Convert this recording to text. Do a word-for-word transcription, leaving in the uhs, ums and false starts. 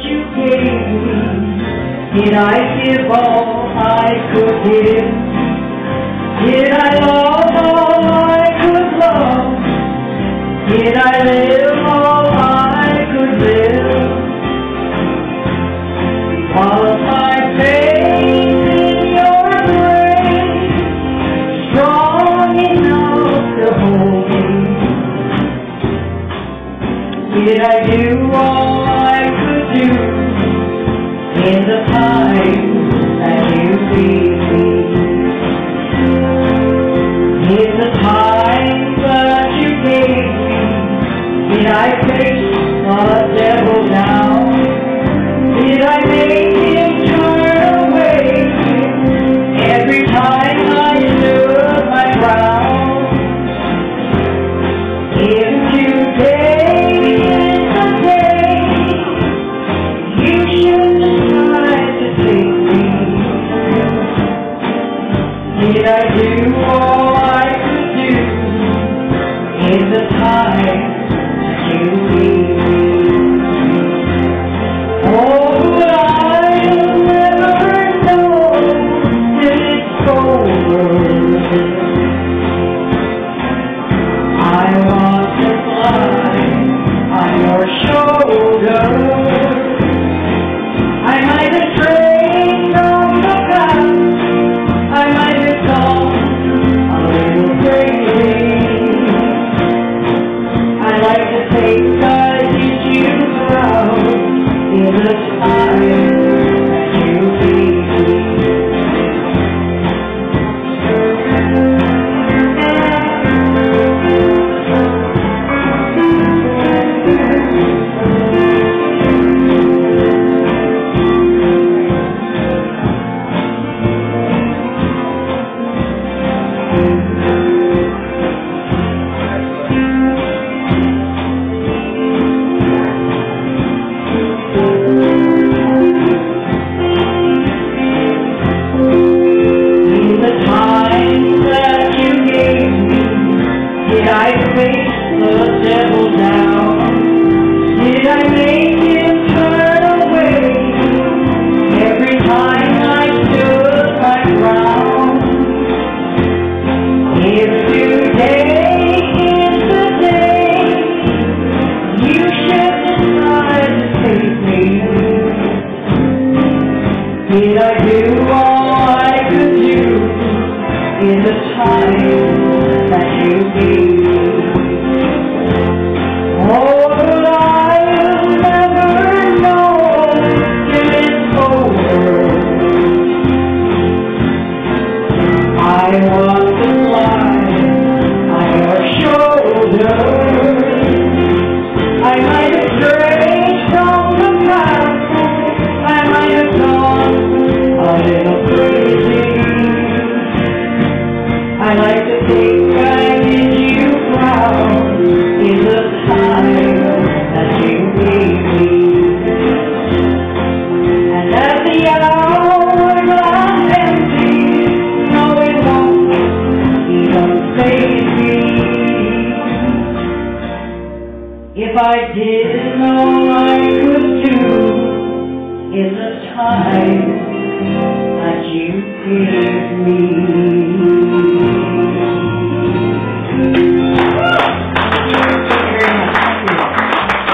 you gave me, did I give all I could give? Did I love all I could love? Did I live all I could live? Was my faith in your grace strong enough to hold me? Did I do all I could do in the time that you gave me? In the time that you gave me, did I face the devil down? Did I make him turn away every time I stood my ground? If today is the day you should decide to take me, did I do all I could do in the time that you gave me? Oh, but I'll never know till it's over. I want to fly on your shoulder. I might have strayed from the path, I might have gone a little crazy. I like to think I did you proud in the time that you gave me. Did I face the devil down? Did I make him turn away every time I stood my ground? If today is the day you should decide to take me, did I do all I could do in the time that you gave me? Oh, but I'll never know till it's over. I want to fly on your shoulder. I might have strayed from the path, I might have gone a little crazy. I like to think I did you proud in the time that you gave me. And as the hourglass empties, no, it won't even faze me. If I did all I could do in the time that you gave me.